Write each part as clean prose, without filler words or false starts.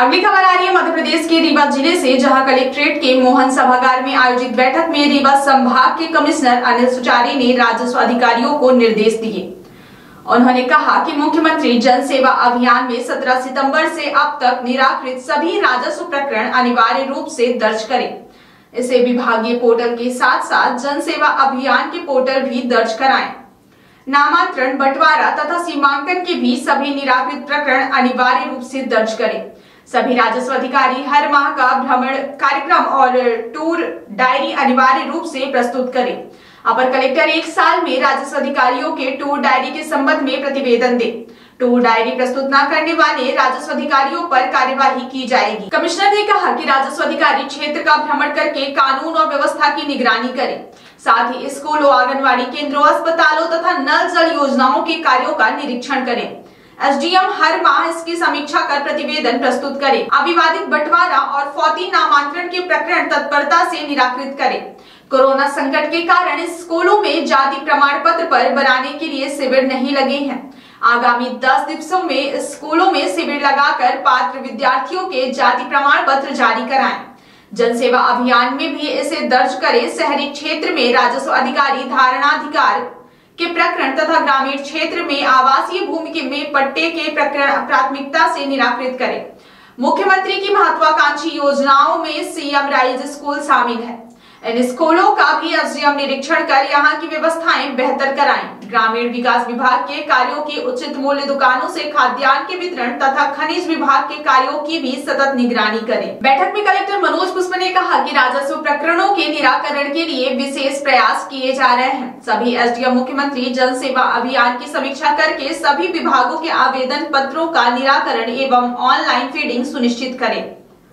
अगली खबर आ रही है मध्य प्रदेश के रीवा जिले से, जहां कलेक्ट्रेट के मोहन सभागार में आयोजित बैठक में रीवा संभाग के कमिश्नर अनिल सुचारी ने राजस्व अधिकारियों को निर्देश दिए। उन्होंने कहा कि मुख्यमंत्री जन सेवा अभियान में 17 सितंबर से अब तक निराकृत सभी राजस्व प्रकरण अनिवार्य रूप से दर्ज करें। इसे विभागीय पोर्टल के साथ साथ जन सेवा अभियान के पोर्टल भी दर्ज कराएं। नामांतरण, बंटवारा तथा सीमांकन के भी सभी निराकृत प्रकरण अनिवार्य रूप से दर्ज करें। सभी राजस्व अधिकारी हर माह का भ्रमण कार्यक्रम और टूर डायरी अनिवार्य रूप से प्रस्तुत करें। अपर कलेक्टर 1 साल में राजस्व अधिकारियों के टूर डायरी के संबंध में प्रतिवेदन दे। टूर डायरी प्रस्तुत न करने वाले राजस्व अधिकारियों पर कार्यवाही की जाएगी। कमिश्नर ने कहा कि राजस्व अधिकारी क्षेत्र का भ्रमण करके कानून और व्यवस्था की निगरानी करें, साथ ही स्कूलों, आंगनबाड़ी केंद्रों, अस्पतालों तथा नल जल योजनाओं के कार्यों का निरीक्षण करें। एसडीएम हर माह इसकी समीक्षा कर प्रतिवेदन प्रस्तुत करें। अविवादित बंटवारा और फौती नामांतरण के प्रकरण तत्परता से निराकृत करें। कोरोना संकट के कारण स्कूलों में जाति प्रमाण पत्र पर बनाने के लिए शिविर नहीं लगे हैं। आगामी 10 दिवसों में स्कूलों में शिविर लगाकर पात्र विद्यार्थियों के जाति प्रमाण पत्र जारी कराएं। जन सेवा अभियान में भी इसे दर्ज करें। शहरी क्षेत्र में राजस्व अधिकारी धारणाधिकार के प्रकरण तथा ग्रामीण क्षेत्र में आवासीय भूमि में पट्टे के प्रकरण प्राथमिकता से निराकृत करें। मुख्यमंत्री की महत्वाकांक्षी योजनाओं में सीएम राइज स्कूल शामिल है। इन स्कूलों का भी एसडीएम निरीक्षण कर यहाँ की व्यवस्थाएं बेहतर कराएं। ग्रामीण विकास विभाग के कार्यों की उचित मूल्य दुकानों से खाद्यान्न के वितरण तथा खनिज विभाग के कार्यों की भी सतत निगरानी करें। बैठक में कलेक्टर मनोज पुष्प ने कहा कि राजस्व प्रकरणों के निराकरण के लिए विशेष प्रयास किए जा रहे हैं। सभी एसडीएम मुख्यमंत्री जन सेवा अभियान की समीक्षा करके सभी विभागों के आवेदन पत्रों का निराकरण एवं ऑनलाइन फीडिंग सुनिश्चित करें।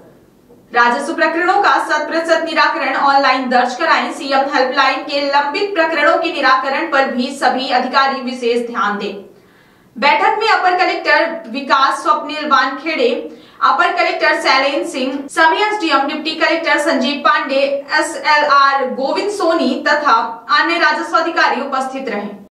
राजस्व प्रकरणों का 100% निराकरण ऑनलाइन दर्ज कराएं। सीएम हेल्पलाइन के लंबित प्रकरणों के निराकरण पर भी सभी अधिकारी विशेष ध्यान दें। बैठक में अपर कलेक्टर विकास स्वप्निल वानखेड़े, अपर कलेक्टर शैलेंद्र सिंह, सभी SDM, deputy collector Sanjeev Pande, SLR Govind Soni तथा अन्य राजस्व अधिकारी उपस्थित रहे।